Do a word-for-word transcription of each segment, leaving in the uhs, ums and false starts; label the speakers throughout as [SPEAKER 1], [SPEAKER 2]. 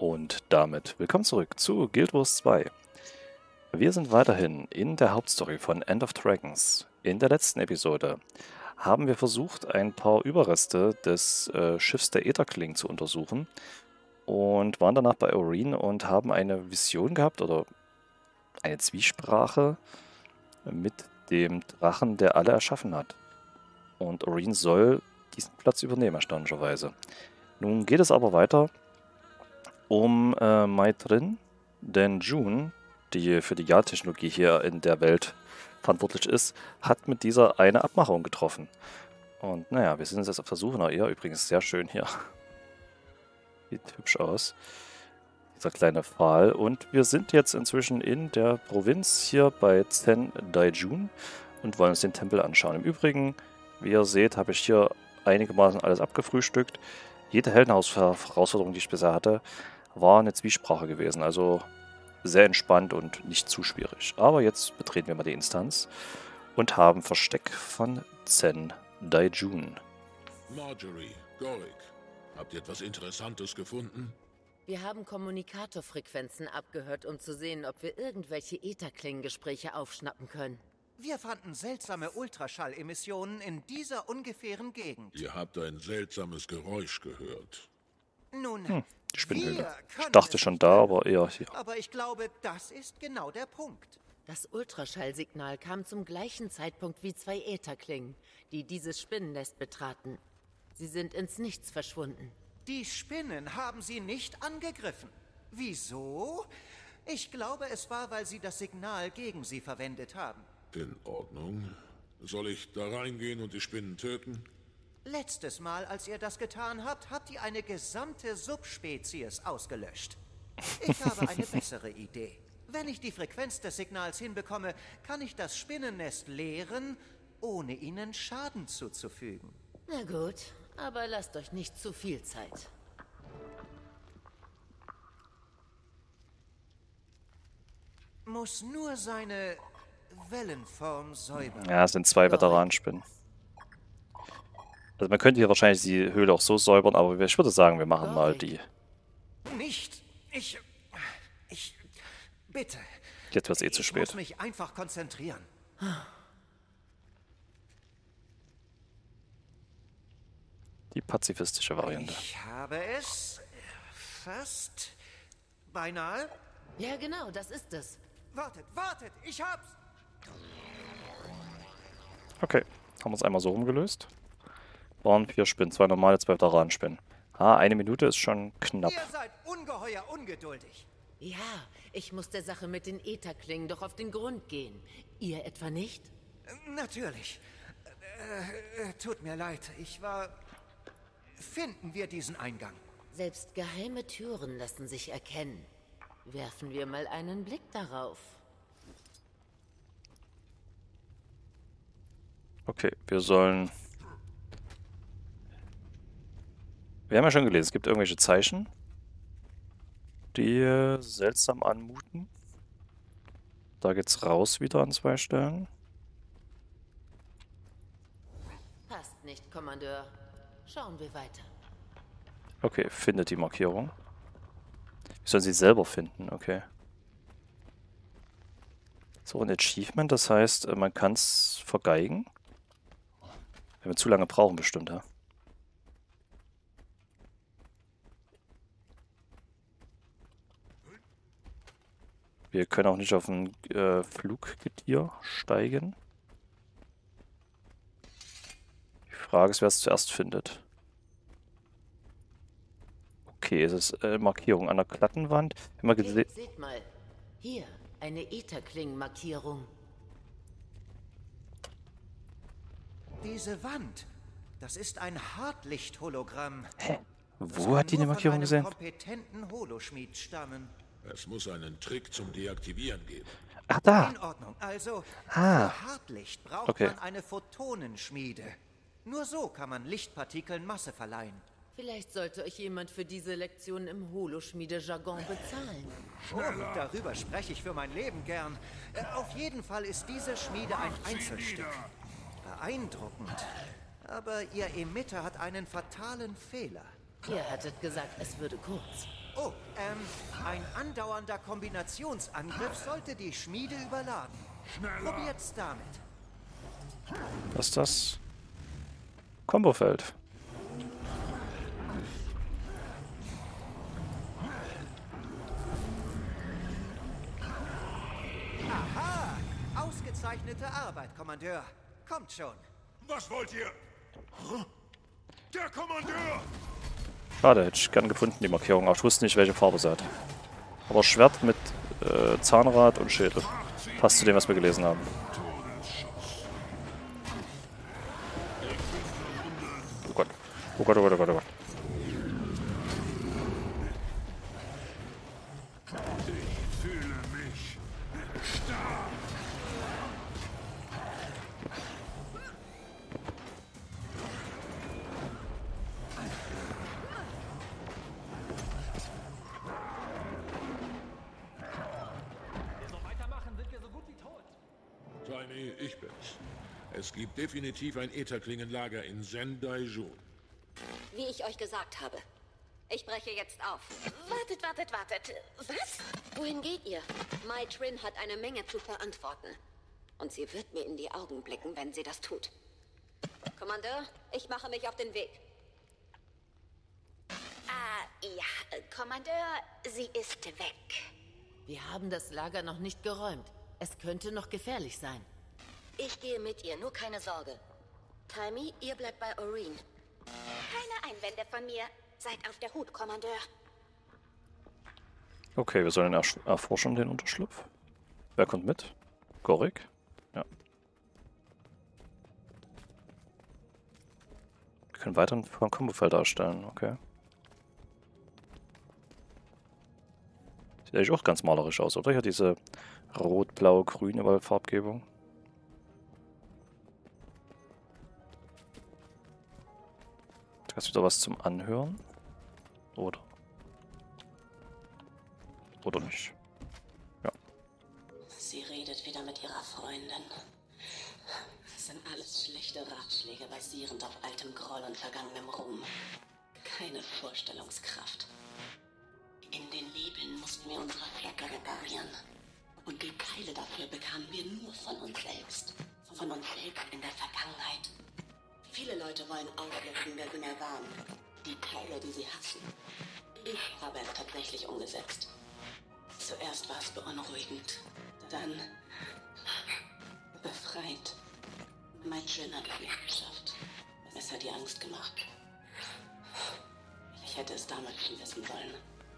[SPEAKER 1] Und damit willkommen zurück zu Guild Wars zwei. Wir sind weiterhin in der Hauptstory von End of Dragons. In der letzten Episode haben wir versucht, ein paar Überreste des äh, Schiffs der Ätherkling zu untersuchen und waren danach bei Aurene und haben eine Vision gehabt oder eine Zwiesprache mit dem Drachen, der alle erschaffen hat. Und Aurene soll diesen Platz übernehmen, erstaunlicherweise. Nun geht es aber weiter um äh, Maitrin, denn June, die für die Jagdtechnologie hier in der Welt verantwortlich ist, hat mit dieser eine Abmachung getroffen. Und naja, wir sind jetzt auf der Suche nach ihr. Übrigens sehr schön hier. Sieht hübsch aus. Dieser kleine Pfahl. Und wir sind jetzt inzwischen in der Provinz hier bei Zen Daijun und wollen uns den Tempel anschauen. Im Übrigen, wie ihr seht, habe ich hier einigermaßen alles abgefrühstückt. Jede Heldenhaus-Herausforderung, die ich bisher hatte, war eine Zwiesprache gewesen. Also sehr entspannt und nicht zu schwierig. Aber jetzt betreten wir mal die Instanz und haben Versteck von Zen Daijun.
[SPEAKER 2] Marjorie, Gorik, habt ihr etwas Interessantes gefunden?
[SPEAKER 3] Wir haben Kommunikatorfrequenzen abgehört, um zu sehen, ob wir irgendwelche Ätherklingengespräche aufschnappen können.
[SPEAKER 4] Wir fanden seltsame Ultraschallemissionen in dieser ungefähren Gegend.
[SPEAKER 2] Ihr habt ein seltsames Geräusch gehört.
[SPEAKER 4] Nun,
[SPEAKER 1] Hm, die Spinnhöhle.
[SPEAKER 4] wir
[SPEAKER 1] Ich
[SPEAKER 4] können
[SPEAKER 1] dachte
[SPEAKER 4] es
[SPEAKER 1] schon
[SPEAKER 4] nicht
[SPEAKER 1] da,
[SPEAKER 4] nennen.
[SPEAKER 1] aber eher hier.
[SPEAKER 4] Aber ich glaube, das ist genau der Punkt.
[SPEAKER 3] Das Ultraschallsignal kam zum gleichen Zeitpunkt wie zwei Ätherklingen, die dieses Spinnennest betraten. Sie sind ins Nichts verschwunden.
[SPEAKER 4] Die Spinnen haben sie nicht angegriffen. Wieso? Ich glaube, es war, weil sie das Signal gegen sie verwendet haben.
[SPEAKER 2] In Ordnung. Soll ich da reingehen und die Spinnen töten?
[SPEAKER 4] Letztes Mal, als ihr das getan habt, habt ihr eine gesamte Subspezies ausgelöscht. Ich habe eine bessere Idee. Wenn ich die Frequenz des Signals hinbekomme, kann ich das Spinnennest leeren, ohne ihnen Schaden zuzufügen.
[SPEAKER 3] Na gut, aber lasst euch nicht zu viel Zeit.
[SPEAKER 4] Muss nur seine Wellenform säubern.
[SPEAKER 1] Ja, es sind zwei Veteranenspinnen. Also man könnte hier wahrscheinlich die Höhle auch so säubern, aber ich würde sagen, wir machen mal die.
[SPEAKER 4] Nicht. Ich. Ich. Bitte.
[SPEAKER 1] Jetzt wird es eh zu
[SPEAKER 4] Ich
[SPEAKER 1] spät.
[SPEAKER 4] muss mich einfach konzentrieren.
[SPEAKER 1] Die pazifistische Variante.
[SPEAKER 4] Ich habe es fast beinahe.
[SPEAKER 3] Ja genau, das ist es.
[SPEAKER 4] Wartet, wartet, ich hab's.
[SPEAKER 1] Okay, haben wir es einmal so rumgelöst. Waren vier Spinnen, zwei normale, zwei Veteranenspinnen. Ah, eine Minute ist schon knapp.
[SPEAKER 4] Ihr seid ungeheuer ungeduldig.
[SPEAKER 3] Ja, ich muss der Sache mit den Ätherklingen doch auf den Grund gehen. Ihr etwa nicht?
[SPEAKER 4] Natürlich. Äh, äh, tut mir leid, ich war... Finden wir diesen Eingang.
[SPEAKER 3] Selbst geheime Türen lassen sich erkennen. Werfen wir mal einen Blick darauf.
[SPEAKER 1] Okay, wir sollen... Wir haben ja schon gelesen, es gibt irgendwelche Zeichen, die äh, seltsam anmuten. Da geht's raus wieder an zwei Stellen.
[SPEAKER 3] Passt nicht, Kommandeur. Schauen wir weiter.
[SPEAKER 1] Okay, findet die Markierung. Wir sollen sie selber finden, okay. So, ein Achievement, das heißt, man kann es vergeigen. Wenn wir zu lange brauchen, bestimmt, ja. Wir können auch nicht auf ein äh, Fluggetier steigen. Die Frage ist, wer es zuerst findet. Okay, es ist äh, Markierung an der Plattenwand. Immer
[SPEAKER 3] Hey,
[SPEAKER 1] gesehen.
[SPEAKER 3] seht mal. Hier, eine Ätherkling-Markierung.
[SPEAKER 4] Diese Wand, das ist ein Hartlicht-Hologramm.
[SPEAKER 1] Hä?
[SPEAKER 4] Das
[SPEAKER 1] Wo
[SPEAKER 4] kann
[SPEAKER 1] hat die eine
[SPEAKER 4] nur von
[SPEAKER 1] Markierung
[SPEAKER 4] einem
[SPEAKER 1] gesehen?
[SPEAKER 4] kompetenten Holoschmied stammen.
[SPEAKER 2] Es muss einen Trick zum Deaktivieren geben.
[SPEAKER 1] Ach, da!
[SPEAKER 4] In Ordnung. Also,
[SPEAKER 1] Ah.
[SPEAKER 4] für Hartlicht braucht
[SPEAKER 1] Okay.
[SPEAKER 4] man eine Photonenschmiede. Nur so kann man Lichtpartikeln Masse verleihen.
[SPEAKER 3] Vielleicht sollte euch jemand für diese Lektion im Holoschmiede-Jargon bezahlen.
[SPEAKER 4] Oh, darüber spreche ich für mein Leben gern. Äh, auf jeden Fall ist diese Schmiede ein Einzelstück. Beeindruckend. Aber ihr Emitter hat einen fatalen Fehler.
[SPEAKER 3] Ihr hattet gesagt, es würde kurz.
[SPEAKER 4] Oh, ähm, ein andauernder Kombinationsangriff sollte die Schmiede überladen. Probiert's damit.
[SPEAKER 1] Was ist das? Kombofeld.
[SPEAKER 4] Aha! Ausgezeichnete Arbeit, Kommandeur. Kommt schon.
[SPEAKER 2] Was wollt ihr? Der Kommandeur!
[SPEAKER 1] Schade, hätte ich gern gefunden, die Markierung. Aber ich wusste nicht, welche Farbe sie hat. Aber Schwert mit äh, Zahnrad und Schädel. Passt zu dem, was wir gelesen haben. Oh Gott. Oh Gott, oh Gott, oh Gott, oh Gott.
[SPEAKER 2] Ich fühle mich stark. Tiny, ich bin's. Es gibt definitiv ein Ätherklingenlager in Zendaijun.
[SPEAKER 5] Wie ich euch gesagt habe. Ich breche jetzt auf. Wartet, wartet, wartet. Was? Wohin geht ihr? Mai Trin hat eine Menge zu verantworten. Und sie wird mir in die Augen blicken, wenn sie das tut. Kommandeur, ich mache mich auf den Weg.
[SPEAKER 6] Ah, ja, Kommandeur, sie ist weg.
[SPEAKER 3] Wir haben das Lager noch nicht geräumt. Es könnte noch gefährlich sein.
[SPEAKER 5] Ich gehe mit ihr, nur keine Sorge. Taimi, ihr bleibt bei Oreen.
[SPEAKER 6] Keine Einwände von mir. Seid auf der Hut, Kommandeur.
[SPEAKER 1] Okay, wir sollen ersch- erforschen den Unterschlupf. Wer kommt mit? Gorik? Ja. Wir können weiter ein Kombofeld darstellen, okay. Sieht eigentlich auch ganz malerisch aus, oder? Hier diese rot, blau, grüne Farbgebung. Da ist wieder was zum Anhören. Oder? Oder nicht? Ja.
[SPEAKER 5] Sie redet wieder mit ihrer Freundin. Das sind alles schlechte Ratschläge, basierend auf altem Groll und vergangenem Ruhm. Keine Vorstellungskraft. In den Nebeln mussten wir unsere Flagge reparieren. Und die Teile dafür bekamen wir nur von uns selbst. Von uns selbst in der Vergangenheit. Viele Leute wollen auflösen, wer sie mehr waren. Die Teile, die sie hassen. Ich habe es tatsächlich umgesetzt. Zuerst war es beunruhigend. Dann befreit. Mai Trin hat es nicht geschafft. Es hat ihr Angst gemacht. Ich hätte es damals schon wissen sollen.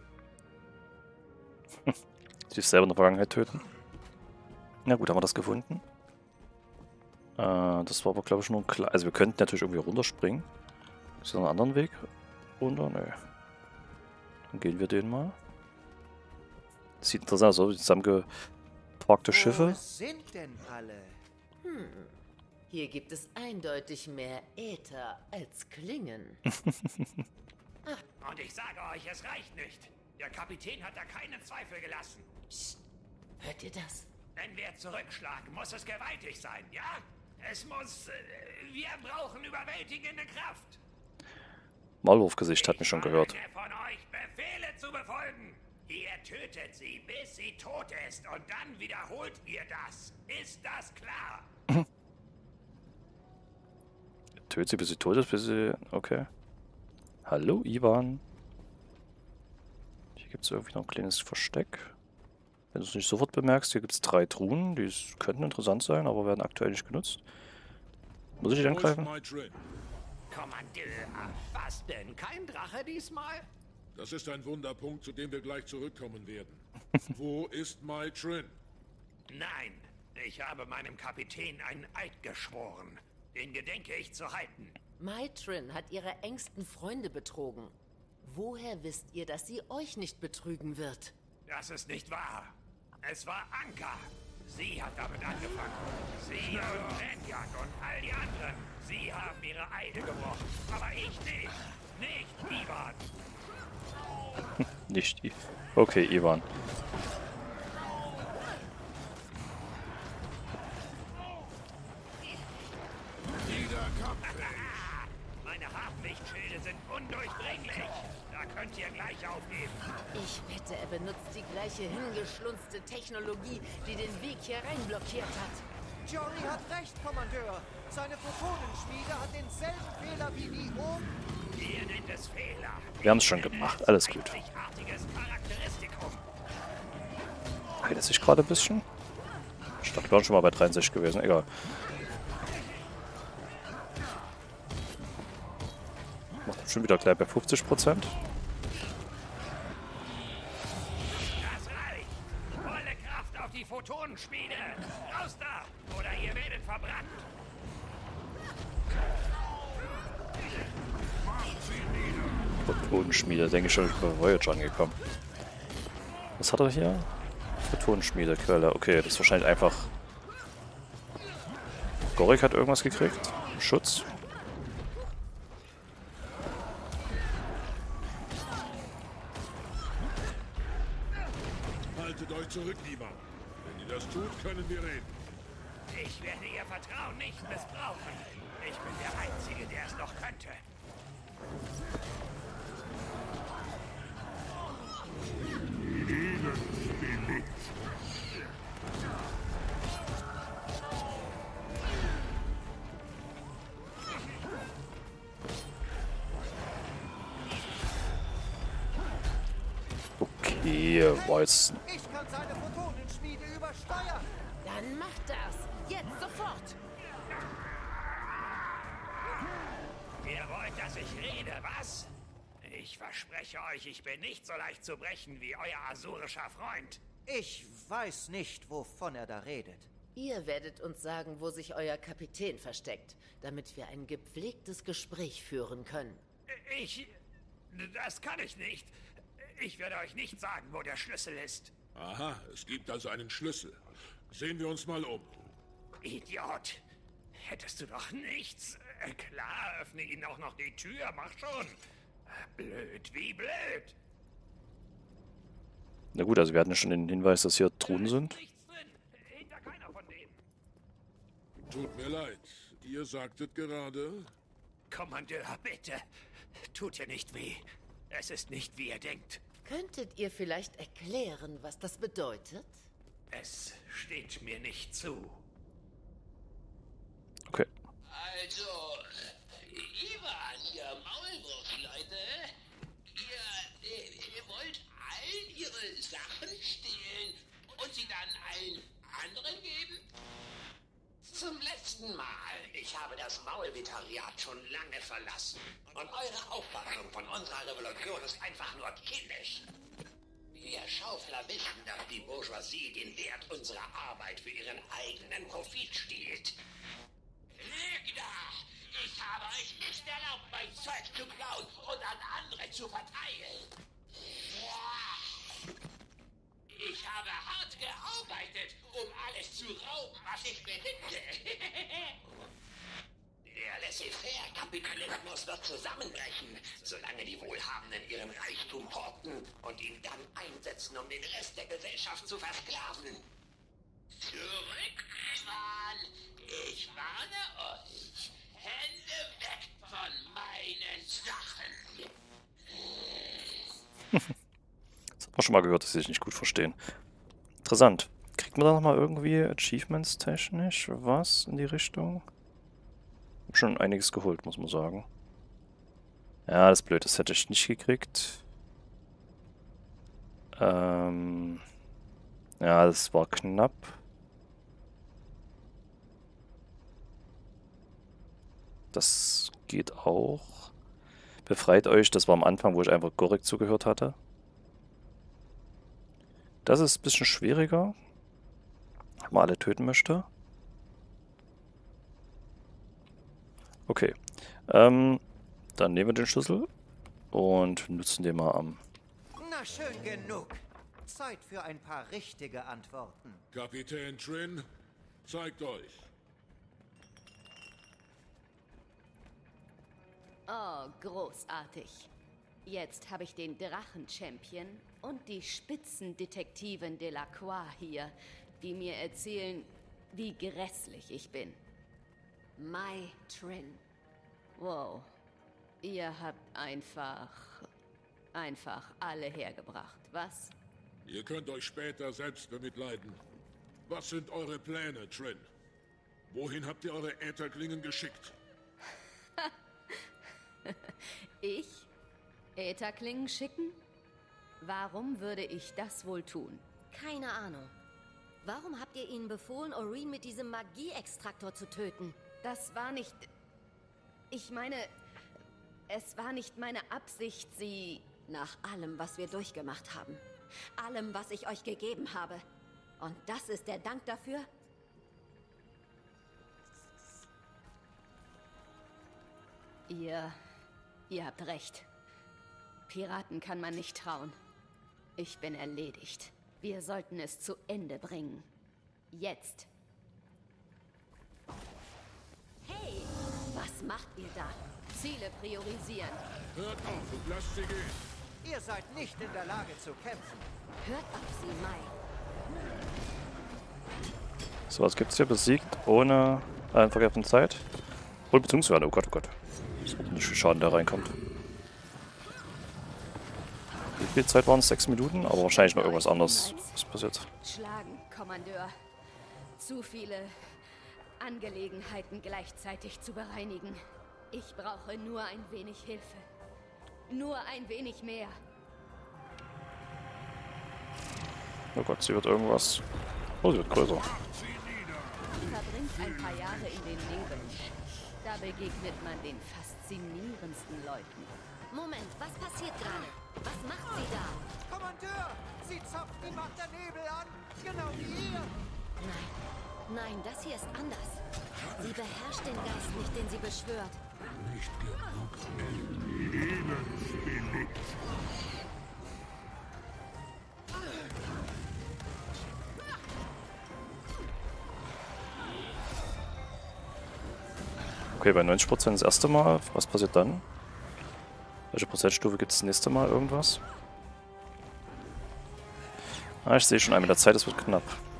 [SPEAKER 1] Sich selber in der Vergangenheit töten. Na gut, haben wir das gefunden. Äh, das war aber, glaube ich, nur ein kleiner. Also, wir könnten natürlich irgendwie runterspringen. Ist da noch einen anderen Weg? Runter? Nö. Dann gehen wir den mal. Das sieht interessant aus, oder? Zusammengeparkte Schiffe.
[SPEAKER 4] Wo sind denn alle?
[SPEAKER 3] Hm. Hier gibt es eindeutig mehr Äther als Klingen.
[SPEAKER 7] Und ich sage euch, es reicht nicht. Der Kapitän hat da keinen Zweifel gelassen.
[SPEAKER 3] Psst. Hört ihr das?
[SPEAKER 7] Wenn wir zurückschlagen, muss es gewaltig sein, ja? Es muss... Äh, wir brauchen überwältigende Kraft.
[SPEAKER 1] Maulwurfgesicht hat mich schon
[SPEAKER 7] Ich
[SPEAKER 1] gehört.
[SPEAKER 7] verlange von euch, Befehle zu befolgen. Ihr tötet sie, bis sie tot ist. Und dann wiederholt ihr das. Ist das klar?
[SPEAKER 1] Tötet sie, bis sie tot ist, bis sie... Okay. Hallo, Ivan. Hier gibt es irgendwie noch ein kleines Versteck. Wenn du es nicht sofort bemerkst, hier gibt es drei Truhen. Die könnten interessant sein, aber werden aktuell nicht genutzt. Muss ich die angreifen?
[SPEAKER 2] Mai Trin?
[SPEAKER 7] Kommandeur, was denn? Kein Drache diesmal?
[SPEAKER 2] Das ist ein Wunderpunkt, zu dem wir gleich zurückkommen werden. Wo ist Mai Trin?
[SPEAKER 7] Nein, ich habe meinem Kapitän einen Eid geschworen. Den gedenke ich zu halten.
[SPEAKER 3] Mai Trin hat ihre engsten Freunde betrogen. Woher wisst ihr, dass sie euch nicht betrügen wird?
[SPEAKER 7] Das ist nicht wahr. Es war Anka. Sie hat damit angefangen. Sie und Lanyard und all die anderen. Sie haben ihre Eide gebrochen. Aber ich nicht. Nicht Ivan.
[SPEAKER 1] Nicht die. Okay, Ivan.
[SPEAKER 2] Wieder Kampf.
[SPEAKER 7] Meine Hartlichtschilde sind undurchdringlich. nicht aufgeben.
[SPEAKER 3] Ich wette, er benutzt die gleiche hingeschlunzte Technologie, die den Weg hier rein blockiert hat.
[SPEAKER 4] Jory hat recht, Kommandeur. Seine Photonenschmiede hat denselben Fehler wie die oben.
[SPEAKER 7] Ihr nennt es Fehler.
[SPEAKER 1] Wir haben es schon gemacht. Alles gut.
[SPEAKER 7] Einzigartiges Charakteristikum.
[SPEAKER 1] Heilt es sich gerade ein bisschen? Ich dachte, wir waren schon mal bei dreiundsechzig gewesen. Egal. Macht schon wieder gleich bei fünfzig Prozent.
[SPEAKER 7] Das reicht. Volle Kraft auf die Photonenschmiede. Raus da, oder ihr werdet verbrannt.
[SPEAKER 1] Photonenschmiede, denke ich schon, ich bin bei Voyager angekommen. Was hat er hier? Photonenschmiede, Quelle. Okay, das ist wahrscheinlich einfach... Gorik hat irgendwas gekriegt. Schutz.
[SPEAKER 2] Haltet euch zurück, Ivan. Wenn ihr das tut, können wir reden.
[SPEAKER 7] Ich werde ihr Vertrauen nicht missbrauchen. Ich bin der Einzige, der es noch könnte.
[SPEAKER 1] Okay, war jetzt...
[SPEAKER 4] Ich kann seine Photonenschmiede übersteuern.
[SPEAKER 3] Dann macht das. Jetzt sofort.
[SPEAKER 7] Ihr wollt, dass ich rede, was? Ich verspreche euch, ich bin nicht so leicht zu brechen wie euer asurischer Freund.
[SPEAKER 4] Ich weiß nicht, wovon er da redet.
[SPEAKER 3] Ihr werdet uns sagen, wo sich euer Kapitän versteckt, damit wir ein gepflegtes Gespräch führen können.
[SPEAKER 7] Ich... Das kann ich nicht. Ich werde euch nicht sagen, wo der Schlüssel ist.
[SPEAKER 2] Aha, es gibt also einen Schlüssel. Sehen wir uns mal um.
[SPEAKER 7] Idiot. Hättest du doch nichts. Äh, Klar, öffne ihnen auch noch die Tür, mach schon. Blöd, wie blöd.
[SPEAKER 1] Na gut, also wir hatten ja schon den Hinweis, dass hier Truhen sind.
[SPEAKER 7] Nichts drin. Hinter keiner von denen.
[SPEAKER 2] Tut mir leid. Ihr sagtet gerade...
[SPEAKER 7] Kommandeur, bitte. Tut ihr nicht weh. Es ist nicht, wie ihr denkt.
[SPEAKER 3] Könntet ihr vielleicht erklären, was das bedeutet?
[SPEAKER 7] Es steht mir nicht zu.
[SPEAKER 1] Okay.
[SPEAKER 8] Also, Ivan, ihr Maulwurf, Leute, ihr, äh, ihr wollt all ihre Sachen stehlen und sie dann allen anderen geben? Zum letzten Mal. Ich habe das Maulvitariat schon lange verlassen. Und eure Auffassung von unserer Revolution ist einfach nur kindisch. Wir Schaufler wissen, dass die Bourgeoisie den Wert unserer Arbeit für ihren eigenen Profit stiehlt. Lügner! Ich habe euch nicht erlaubt, mein Zeug zu klauen und an andere zu verteilen. Ja. Ich habe hart gearbeitet, um alles zu rauben, was ich besitze. Der Laissez-faire-Kapitalismus wird zusammenbrechen, solange die Wohlhabenden ihren Reichtum horten und ihn dann einsetzen, um den Rest der Gesellschaft zu versklaven. Zurück, Ivan! Ich warne euch! Hände weg von meinen Sachen!
[SPEAKER 1] Das hat man schon mal gehört, dass sie sich nicht gut verstehen. Interessant. Kriegt man da nochmal irgendwie Achievements technisch was in die Richtung? Hab schon einiges geholt, muss man sagen. Ja, das ist blöd, das hätte ich nicht gekriegt. Ähm... Ja, das war knapp. Das geht auch. Befreit euch, das war am Anfang, wo ich einfach Gorik zugehört hatte. Das ist ein bisschen schwieriger, wenn man alle töten möchte. Okay, ähm, dann nehmen wir den Schlüssel und nutzen den mal am...
[SPEAKER 4] Na schön genug. Zeit für ein paar richtige Antworten.
[SPEAKER 2] Kapitän Trin, zeigt euch.
[SPEAKER 9] Oh, großartig. Jetzt habe ich den Drachen-Champion und die Spitzendetektivin Delacroix hier, die mir erzählen, wie grässlich ich bin. Mai Trin. Wow. Ihr habt einfach Einfach alle hergebracht, was?
[SPEAKER 2] Ihr könnt euch später selbst bemitleiden. Was sind eure Pläne, Trin? Wohin habt ihr eure Ätherklingen geschickt?
[SPEAKER 9] Ich? Ätherklingen schicken? Warum würde ich das wohl tun?
[SPEAKER 10] Keine Ahnung. Warum habt ihr ihnen befohlen, Orin mit diesem Magie-Extraktor zu töten?
[SPEAKER 9] Das war nicht... Ich meine, es war nicht meine Absicht, sie...
[SPEAKER 10] Nach allem, was wir durchgemacht haben. Allem, was ich euch gegeben habe. Und das ist der Dank dafür?
[SPEAKER 9] Ihr... Ihr habt recht. Piraten kann man nicht trauen. Ich bin erledigt. Wir sollten es zu Ende bringen. Jetzt.
[SPEAKER 10] Hey, was macht ihr da?
[SPEAKER 9] Ziele priorisieren.
[SPEAKER 2] Hört auf und lasst sie gehen.
[SPEAKER 4] Ihr seid nicht in der Lage zu kämpfen.
[SPEAKER 10] Hört auf sie, Mai.
[SPEAKER 1] So, was gibt's hier? Besiegt ohne vergerbten Zeit. Und beziehungsweise, oh Gott, oh Gott. So, wie viel Schaden da reinkommt. Wie viel Zeit waren es? Sechs Minuten? Aber wahrscheinlich noch irgendwas anderes. Was passiert?
[SPEAKER 9] Schlagen, Kommandeur. Zu viele Angelegenheiten gleichzeitig zu bereinigen. Ich brauche nur ein wenig Hilfe. Nur ein wenig mehr.
[SPEAKER 1] Oh Gott, sie wird irgendwas... Oh, sie wird größer.
[SPEAKER 9] Verbringt ein paar Jahre in den Nebeln. Da begegnet man den faszinierendsten Leuten.
[SPEAKER 10] Moment, was passiert gerade? Was macht sie da?
[SPEAKER 4] Kommandeur! Sie zapft die Macht der Nebel an! Genau wie ihr!
[SPEAKER 10] Nein, nein, das hier ist anders. Sie beherrscht den Geist nicht, den sie beschwört.
[SPEAKER 2] Nicht genug Elendbillig.
[SPEAKER 1] Okay, bei neunzig Prozent das erste Mal. Was passiert dann? Welche Prozentstufe gibt es das nächste Mal? Irgendwas? Ah, ich sehe schon einmal der Zeit, es wird knapp.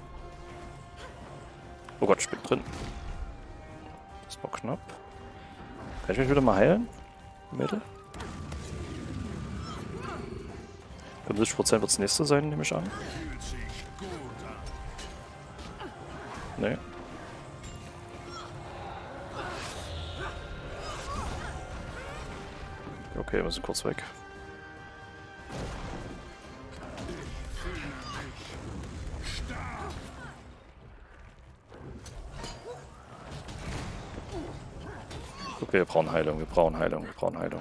[SPEAKER 1] Oh Gott, ich bin drin. Das war knapp. Kann ich mich wieder mal heilen? Mittel? fünfzig Prozent wird das nächste sein, nehme ich an. Nee. Okay, wir sind kurz weg. Okay, wir brauchen Heilung, wir brauchen Heilung, wir brauchen Heilung.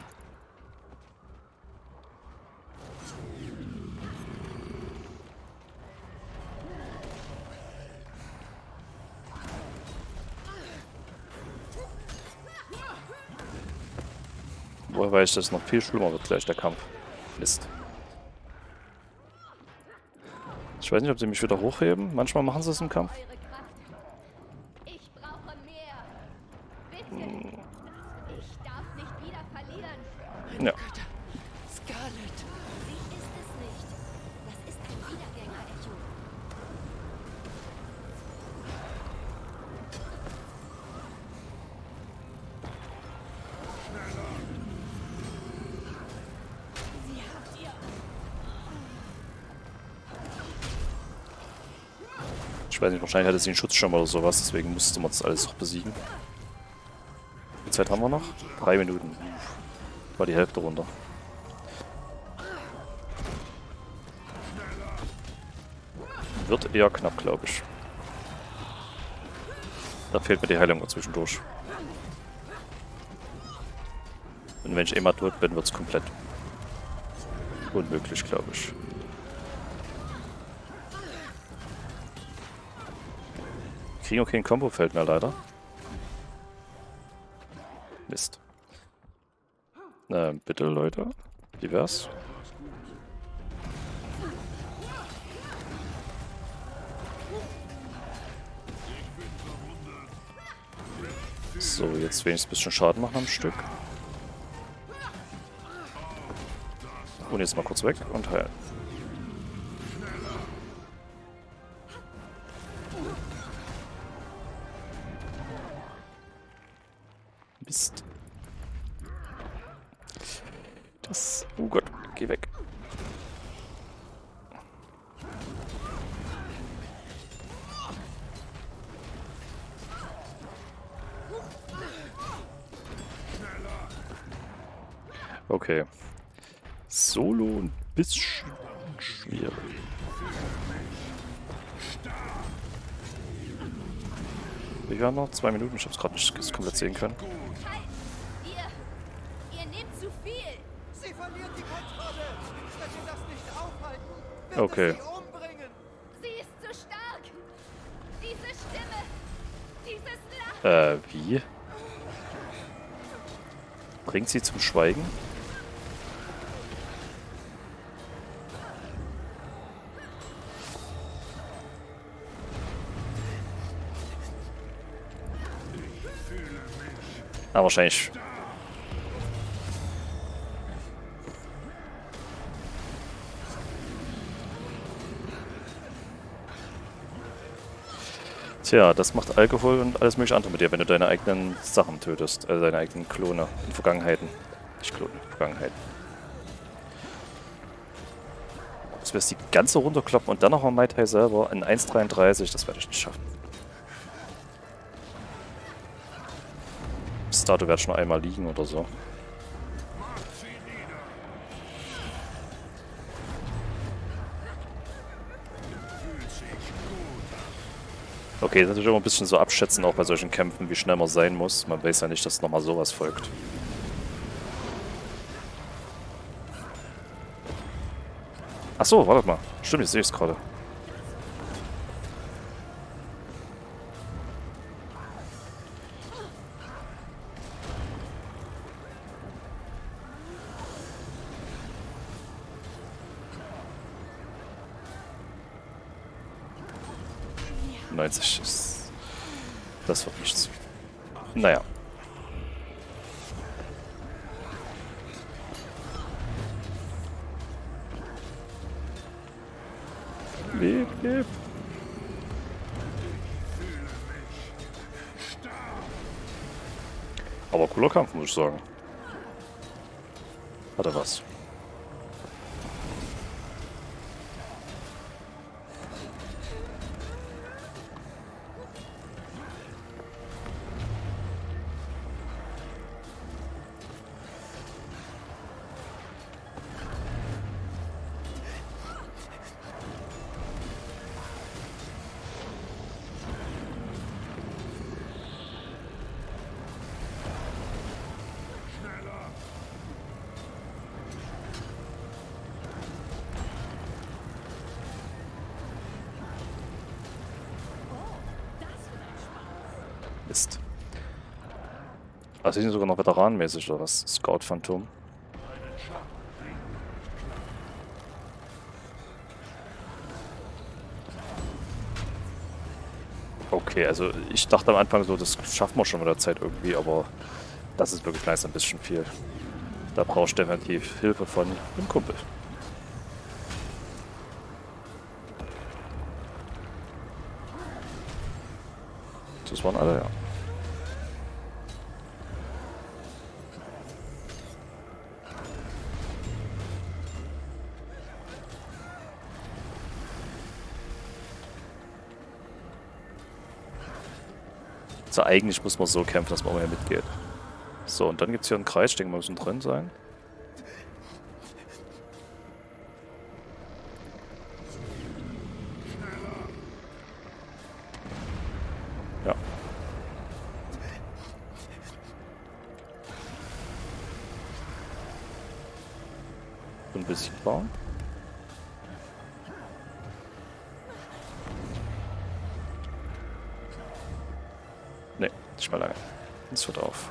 [SPEAKER 1] Woher weiß ich, dass es noch viel schlimmer wird gleich, der Kampf. Mist. Ich weiß nicht, ob sie mich wieder hochheben. Manchmal machen sie es im Kampf.
[SPEAKER 9] Ich brauche mehr. Bitte. Ich darf nicht wieder verlieren.
[SPEAKER 1] Ja.
[SPEAKER 10] Scarlet. Sie ist es nicht. Das ist ein Wiedergänger, Echo.
[SPEAKER 1] Ich weiß nicht, wahrscheinlich hatte sie einen Schutzschirm oder sowas, deswegen musste man das alles auch besiegen. Wie viel Zeit haben wir noch? Drei Minuten. War die Hälfte runter. Wird eher knapp, glaube ich. Da fehlt mir die Heilung mal zwischendurch. Und wenn ich einmal tot bin, wird es komplett unmöglich, glaube ich. Wir kriegen auch kein Combo-Feld mehr, leider. Mist. Ähm, bitte, Leute. Wie wär's? So, jetzt wenigstens ein bisschen Schaden machen am Stück. Und jetzt mal kurz weg und heilen. Mist. Das... Oh Gott, geh weg. Okay. Solo ein bisschen schwierig. Wir haben noch zwei Minuten. Ich habe es gerade nicht komplett sehen können.
[SPEAKER 9] Halt! Ihr, ihr nehmt zu viel!
[SPEAKER 4] Sie verliert die Kontrolle! Wenn wir das nicht aufhalten, wird
[SPEAKER 1] Okay.
[SPEAKER 4] es sie umbringen!
[SPEAKER 9] Sie ist zu stark! Diese Stimme! Dieses Lachen!
[SPEAKER 1] Äh, wie? Bringt sie zum Schweigen? Ah, wahrscheinlich. Tja, das macht Alkohol und alles mögliche andere mit dir, wenn du deine eigenen Sachen tötest. Also deine eigenen Klone in Vergangenheiten. Nicht Klone, Vergangenheiten. Das wirst die ganze runterkloppen und dann nochmal Mai Tai selber in eins dreiunddreißig, das werde ich nicht schaffen. Bis dato werde ich nur einmal liegen oder so. Okay, das ist natürlich immer ein bisschen so abschätzen, auch bei solchen Kämpfen, wie schnell man sein muss. Man weiß ja nicht, dass nochmal sowas folgt. Achso, wartet mal. Stimmt, ich sehe es gerade. neunzig ist... Das wird nichts. Naja. Leb, leb. Aber cooler Kampf, muss ich sagen. Hat er was. Mist. Also die sind sogar noch veteranenmäßig oder was? Scout Phantom. Okay, also ich dachte am Anfang so, das schaffen wir schon mit der Zeit irgendwie, aber das ist wirklich langsam ein bisschen viel. Da brauchst du definitiv Hilfe von einem Kumpel. Das waren alle, ja. So, eigentlich muss man so kämpfen, dass man mal hier mitgeht. So, und dann gibt es hier einen Kreis, ich denke, wir müssen drin sein. Ja. Unbesiegbar. Ne, nicht mal lange. Es hört auf.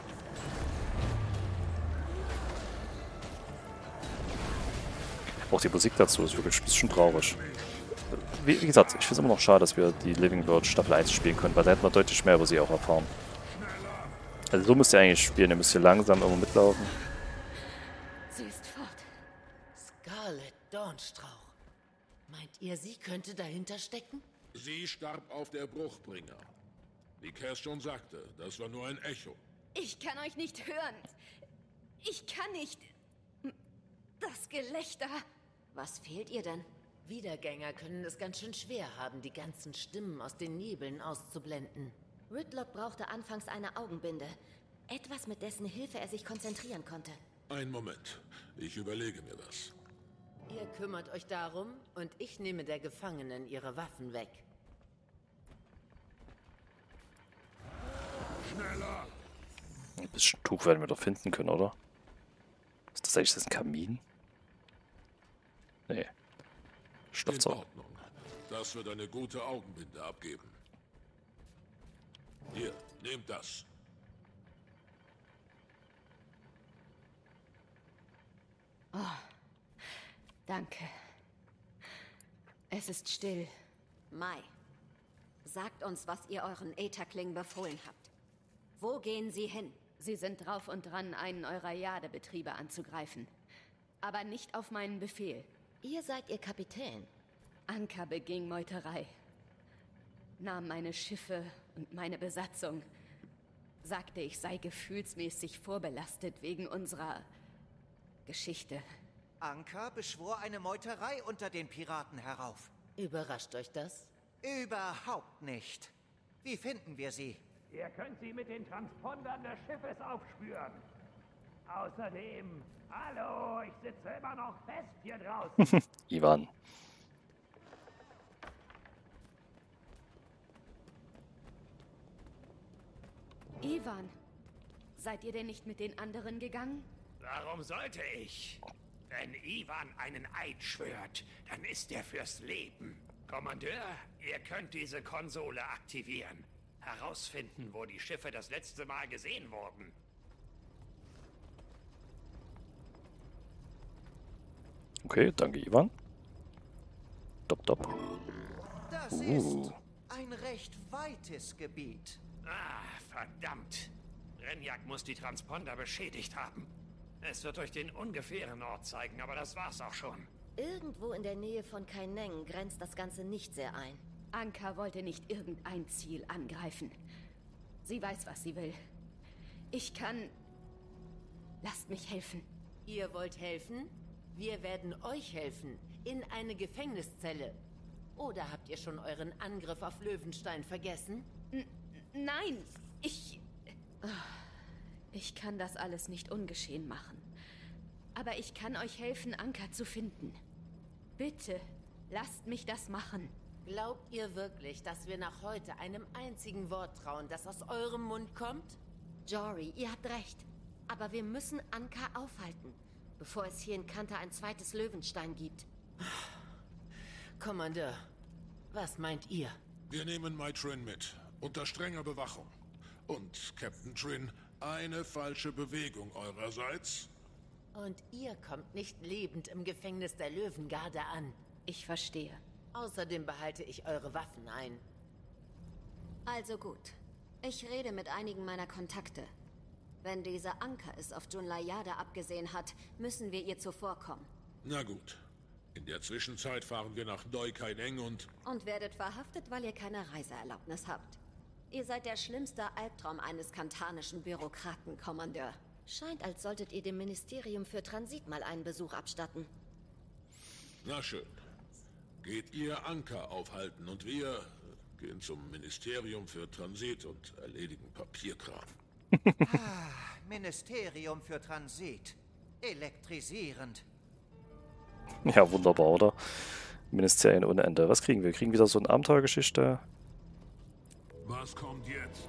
[SPEAKER 1] Auch die Musik dazu ist wirklich ein bisschen traurig. Wie, wie gesagt, ich finde es immer noch schade, dass wir die Living World Staffel eins spielen können, weil da hätten wir deutlich mehr über sie auch erfahren. Also so müsst ihr eigentlich spielen, ihr müsst hier langsam immer mitlaufen.
[SPEAKER 9] Sie ist fort.
[SPEAKER 3] Scarlet Dornstrauch. Meint ihr, sie könnte dahinter stecken?
[SPEAKER 2] Sie starb auf der Bruchbringer. Wie Cass schon sagte, das war nur ein Echo.
[SPEAKER 9] Ich kann euch nicht hören. Ich kann nicht. Das Gelächter.
[SPEAKER 10] Was fehlt ihr denn?
[SPEAKER 3] Wiedergänger können es ganz schön schwer haben, die ganzen Stimmen aus den Nebeln auszublenden.
[SPEAKER 10] Ridlock brauchte anfangs eine Augenbinde. Etwas, mit dessen Hilfe er sich konzentrieren konnte.
[SPEAKER 2] Einen Moment. Ich überlege mir das.
[SPEAKER 3] Ihr kümmert euch darum und ich nehme der Gefangenen ihre Waffen weg.
[SPEAKER 2] Schneller!
[SPEAKER 1] Ein bisschen Tuch werden wir doch finden können, oder? Ist das eigentlich das ein Kamin? Nee.
[SPEAKER 2] In
[SPEAKER 1] Schlafzimmer.
[SPEAKER 2] Ordnung. Das wird eine gute Augenbinde abgeben. Hier, nehmt das.
[SPEAKER 9] Oh, danke. Es ist still.
[SPEAKER 10] Mai, sagt uns, was ihr euren Ätherklingen befohlen habt. Wo gehen sie hin?
[SPEAKER 9] Sie sind drauf und dran, einen eurer Jadebetriebe anzugreifen. Aber nicht auf meinen Befehl.
[SPEAKER 3] Ihr seid ihr Kapitän.
[SPEAKER 9] Anka beging Meuterei. Nahm meine Schiffe und meine Besatzung. Sagte, ich sei gefühlsmäßig vorbelastet wegen unserer Geschichte.
[SPEAKER 4] Anka beschwor eine Meuterei unter den Piraten herauf.
[SPEAKER 3] Überrascht euch das?
[SPEAKER 4] Überhaupt nicht. Wie finden wir sie?
[SPEAKER 7] Ihr könnt sie mit den Transpondern des Schiffes aufspüren. Außerdem, hallo, ich sitze immer noch fest hier draußen.
[SPEAKER 1] Ivan.
[SPEAKER 9] Ivan, seid ihr denn nicht mit den anderen gegangen?
[SPEAKER 7] Warum sollte ich? Wenn Ivan einen Eid schwört, dann ist er fürs Leben. Kommandeur, ihr könnt diese Konsole aktivieren. Herausfinden, wo die Schiffe das letzte Mal gesehen wurden.
[SPEAKER 1] Okay, danke, Ivan. Dop, dop.
[SPEAKER 4] Das
[SPEAKER 1] Uh.
[SPEAKER 4] ist ein recht weites Gebiet.
[SPEAKER 7] Ah, verdammt. Renjak muss die Transponder beschädigt haben. Es wird euch den ungefähren Ort zeigen, aber das war's auch schon.
[SPEAKER 3] Irgendwo in der Nähe von Kaineng grenzt das Ganze nicht sehr ein.
[SPEAKER 9] Anka wollte nicht irgendein Ziel angreifen. Sie weiß, was sie will. Ich kann... Lasst mich helfen.
[SPEAKER 3] Ihr wollt helfen? Wir werden euch helfen. In eine Gefängniszelle. Oder habt ihr schon euren Angriff auf Löwenstein vergessen?
[SPEAKER 9] N nein, ich... Ich kann das alles nicht ungeschehen machen. Aber ich kann euch helfen, Anka zu finden. Bitte, lasst mich das machen.
[SPEAKER 3] Glaubt ihr wirklich, dass wir nach heute einem einzigen Wort trauen, das aus eurem Mund kommt?
[SPEAKER 10] Jory, ihr habt recht. Aber wir müssen Anka aufhalten, bevor es hier in Kanta ein zweites Löwenstein gibt.
[SPEAKER 3] Kommandeur, was meint ihr?
[SPEAKER 2] Wir nehmen Mai Trin mit. Unter strenger Bewachung. Und, Captain Trin, eine falsche Bewegung eurerseits.
[SPEAKER 3] Und ihr kommt nicht lebend im Gefängnis der Löwengarde an.
[SPEAKER 9] Ich verstehe.
[SPEAKER 3] Außerdem behalte ich eure Waffen ein.
[SPEAKER 10] Also gut. Ich rede mit einigen meiner Kontakte. Wenn dieser Anka es auf Junlayada abgesehen hat, müssen wir ihr zuvorkommen.
[SPEAKER 2] Na gut. In der Zwischenzeit fahren wir nach Doi Kaineng und...
[SPEAKER 10] Und werdet verhaftet, weil ihr keine Reiseerlaubnis habt. Ihr seid der schlimmste Albtraum eines kantanischen Bürokraten, Kommandeur.
[SPEAKER 3] Scheint, als solltet ihr dem Ministerium für Transit mal einen Besuch abstatten.
[SPEAKER 2] Na schön. Geht ihr Anka aufhalten und wir gehen zum Ministerium für Transit und erledigen Papierkram.
[SPEAKER 4] Ah, Ministerium für Transit. Elektrisierend.
[SPEAKER 1] Ja, wunderbar, oder? Ministerien ohne Ende. Was kriegen wir? Wir kriegen wieder so eine Abenteuergeschichte.
[SPEAKER 2] Was kommt jetzt?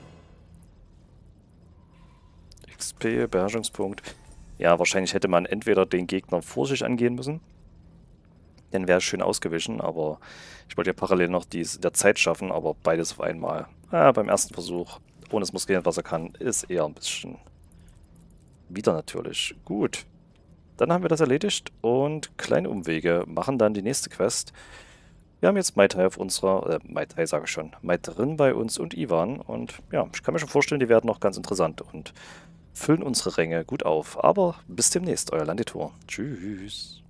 [SPEAKER 1] X P, Beherrschungspunkt. Ja, wahrscheinlich hätte man entweder den Gegner vor sich angehen müssen. Dann wäre es schön ausgewichen, aber ich wollte ja parallel noch dies in der Zeit schaffen, aber beides auf einmal. Ah, beim ersten Versuch, ohne das Muskelieren, was er kann, ist eher ein bisschen wieder natürlich. Gut. Dann haben wir das erledigt und kleine Umwege machen dann die nächste Quest. Wir haben jetzt Mai Tai auf unserer, äh, Mai Tai sage ich schon, Mai Trin bei uns und Ivan. Und ja, ich kann mir schon vorstellen, die werden noch ganz interessant und füllen unsere Ränge gut auf. Aber bis demnächst, euer Landetour. Tschüss.